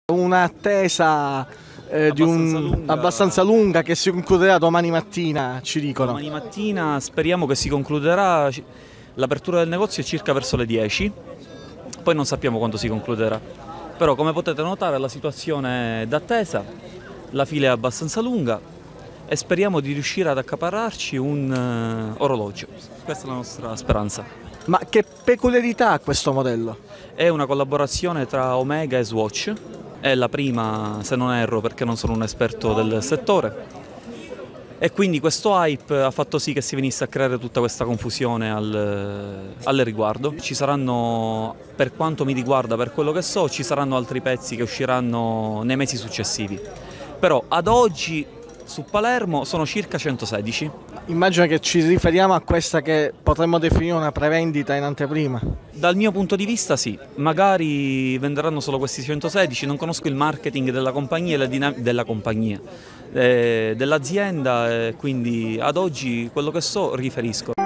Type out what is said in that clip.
Un'attesa abbastanza lunga che si concluderà domani mattina, ci dicono. Domani mattina speriamo che si concluderà, l'apertura del negozio è circa verso le 10, poi non sappiamo quando si concluderà. Però come potete notare la situazione è d'attesa, la fila è abbastanza lunga e speriamo di riuscire ad accaparrarci un orologio. Questa è la nostra speranza. Ma che peculiarità ha questo modello? È una collaborazione tra Omega e Swatch. È la prima, se non erro, perché non sono un esperto del settore. E quindi questo hype ha fatto sì che si venisse a creare tutta questa confusione al riguardo. Ci saranno, per quanto mi riguarda, per quello che so, ci saranno altri pezzi che usciranno nei mesi successivi. Però ad oggi su Palermo sono circa 116. Immagino che ci riferiamo a questa che potremmo definire una prevendita in anteprima. Dal mio punto di vista sì, magari venderanno solo questi 116, non conosco il marketing della compagnia e dell'azienda, quindi ad oggi quello che so riferisco.